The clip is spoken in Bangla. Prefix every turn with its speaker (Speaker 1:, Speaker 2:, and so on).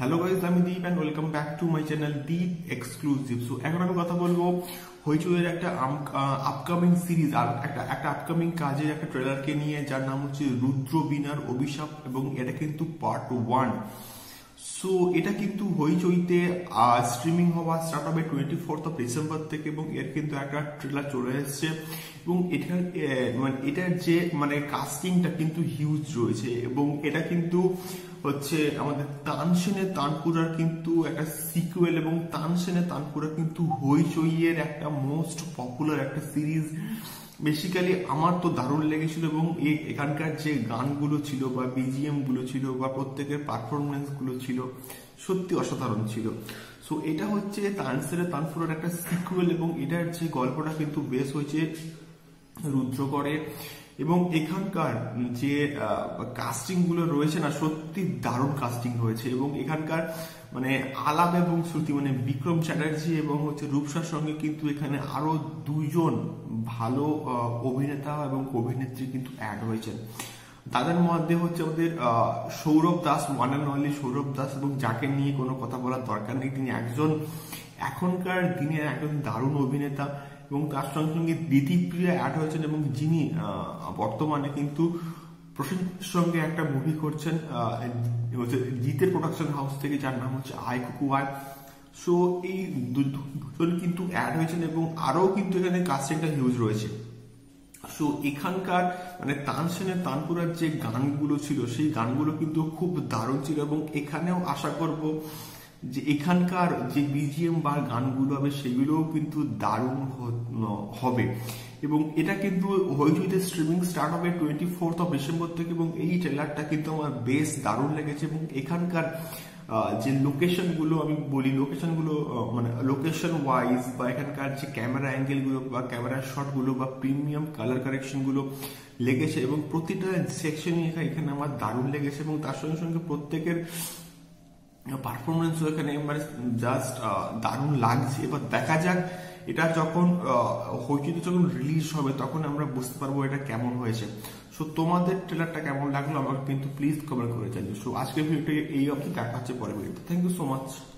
Speaker 1: হ্যালো গাইস, আমি Deep and welcome back to my channel Deep exclusive. So এখন আমি কথা বলবো হইচইয়ের একটা আপকামিং সিরিজ আর একটা আপকামিং কাজের একটা ট্রেলারকে নিয়ে, যার নাম হচ্ছে রুদ্র বীণার অভিশাপ, এবং এটা কিন্তু পার্ট 1। সো এটা কিন্তু হইচইতে স্ট্রিমিং হওয়া স্টার্ট হবে 24th of December থেকে, এবং এর কিন্তু একটা ট্রেলার চলে এসেছে। এবং এটার যে কাস্টিংটা কিন্তু হিউজ রয়েছে, এবং এটা কিন্তু হচ্ছে আমাদের তানসেনের তানপুরার কিন্তু একটা সিকুয়েল, এবং তানসেনের তানপুরা কিন্তু হইচইয়ের একটা মোস্ট পপুলার একটা সিরিজ। বেসিক্যালি আমার তো দারুণ লেগেছিল, এবং এখানকার যে গানগুলো ছিল বা বিজিএম গুলো ছিল বা প্রত্যেকের পারফরমেন্স গুলো ছিল সত্যি অসাধারণ ছিল। সো এটা হচ্ছে তানসেনের তানপুরার একটা সিকুয়েল, এবং এটার যে গল্পটা কিন্তু বেশ হয়েছে রুদ্রগড়ে, এবং এখানকার যে কাস্টিং গুলো রয়েছে না, সত্যি দারুণ কাস্টিং হয়েছে। এবং এখানকার আলাপ এবং শ্রুতি বিক্রম চ্যাটার্জি এবং হচ্ছে রূপসার সঙ্গে কিন্তু এখানে আরো দুইজন ভালো অভিনেতা এবং অভিনেত্রী কিন্তু অ্যাড হয়েছেন। তাদের মধ্যে হচ্ছে আমাদের Sourav Das, one and only Sourav Das, এবং যাকে নিয়ে কোনো কথা বলার দরকার নেই, তিনি একজন এখনকার দিনের একজন দারুণ অভিনেতা। এবং তার সঙ্গে সঙ্গে দিতিপ্রিয়া অ্যাড হয়েছেন, এবং যিনি বর্তমানে কিন্তু প্রসেনজিতের সঙ্গে একটা মুভি করছেন জিতের প্রোডাকশন হাউস থেকে, যার নাম হচ্ছে আই কুকু আই। সো এই দুজন কিন্তু অ্যাড হয়েছেন, এবং আরো কিন্তু এখানে কাস্টিংটা হিউজ রয়েছে। সো এখানকার তানসেনের তানপুরার যে গানগুলো ছিল সেই গানগুলো কিন্তু খুব দারুণ ছিল, এবং এখানেও আশা করব যে এখানকার যে বিজিএম বা গানগুলো হবে সেগুলোও কিন্তু দারুণ হবে। এবং এটা কিন্তু হইচইতে স্ট্রিমিং স্টার্ট হবে 24th of December থেকে, এবং এই ট্রেলারটা কিন্তু আমার বেশ দারুণ লেগেছে। এবং এখানকার যে লোকেশন গুলো, আমি বলি লোকেশন গুলো লোকেশন ওয়াইজ বা এখানকার যে ক্যামেরা অ্যাঙ্গেল গুলো বা ক্যামেরা শট গুলো বা প্রিমিয়াম কালার কারেকশন গুলো লেগেছে, এবং প্রতিটা সেকশনই এখানে আমার দারুণ লেগেছে। এবং তার সঙ্গে সঙ্গে প্রত্যেকের পারফরমেন্স এখানে জাস্ট দারুণ লাগছে। এবার দেখা যাক এটা যখন হইচইতে যখন রিলিজ হবে তখন আমরা বুঝতে পারবো এটা কেমন হয়েছে। সো তোমাদের ট্রেলারটা কেমন লাগলো আমাকে কিন্তু প্লিজ কমেন্ট করে জানিও। সো আজকের ভিডিওটা এই অবধি, দেখা হচ্ছে পরের ভিডিওতে। Thank you so much.